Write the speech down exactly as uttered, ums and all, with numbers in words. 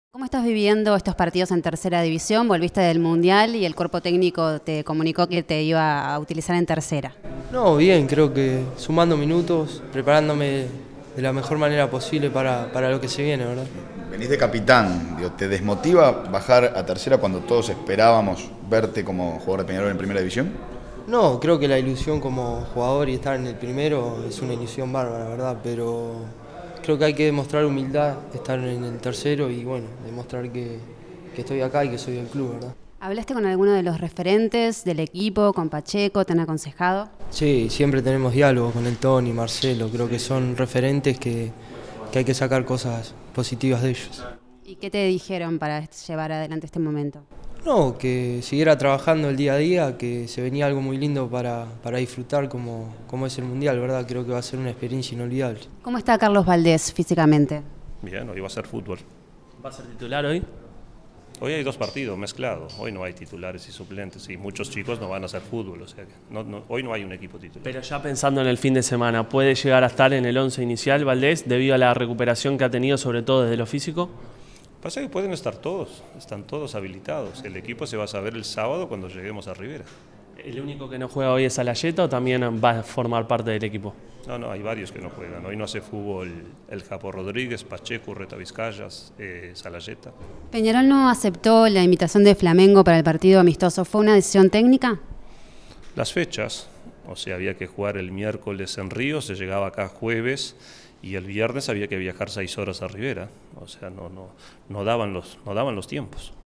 ¿Cómo estás viviendo estos partidos en tercera división? Volviste del Mundial y el cuerpo técnico te comunicó que te iba a utilizar en tercera. No, bien, creo que sumando minutos, preparándome de la mejor manera posible para, para lo que se viene, ¿verdad? Venís de capitán, digo, ¿te desmotiva bajar a tercera cuando todos esperábamos verte como jugador de Peñarol en primera división? No, creo que la ilusión como jugador y estar en el primero es una ilusión bárbara, ¿verdad? Pero creo que hay que demostrar humildad, estar en el tercero y bueno, demostrar que, que estoy acá y que soy del club, ¿verdad? ¿Hablaste con alguno de los referentes del equipo, con Pacheco, te han aconsejado? Sí, siempre tenemos diálogo con el Tony, Marcelo, creo que son referentes que, que hay que sacar cosas positivas de ellos. ¿Y qué te dijeron para llevar adelante este momento? No, que siguiera trabajando el día a día, que se venía algo muy lindo para, para disfrutar como, como es el Mundial, ¿verdad? Creo que va a ser una experiencia inolvidable. ¿Cómo está Carlos Valdés físicamente? Bien, hoy va a ser fútbol. ¿Va a ser titular hoy? Hoy hay dos partidos mezclados, hoy no hay titulares y suplentes y muchos chicos no van a hacer fútbol, o sea que no, no, hoy no hay un equipo titular. Pero ya pensando en el fin de semana, ¿puede llegar a estar en el once inicial Valdés debido a la recuperación que ha tenido, sobre todo desde lo físico? Pasa que pueden estar todos, están todos habilitados. El equipo se va a saber el sábado cuando lleguemos a Rivera. ¿El único que no juega hoy es Salayeta o también va a formar parte del equipo? No, no, hay varios que no juegan. Hoy no hace fútbol el Japo Rodríguez, Pacheco, Urreta Vizcayas, eh, Salayeta. ¿Peñarol no aceptó la invitación de Flamengo para el partido amistoso? ¿Fue una decisión técnica? Las fechas, o sea, había que jugar el miércoles en Río, se llegaba acá jueves y el viernes había que viajar seis horas a Rivera. O sea, no, no, no daban los, no daban los tiempos.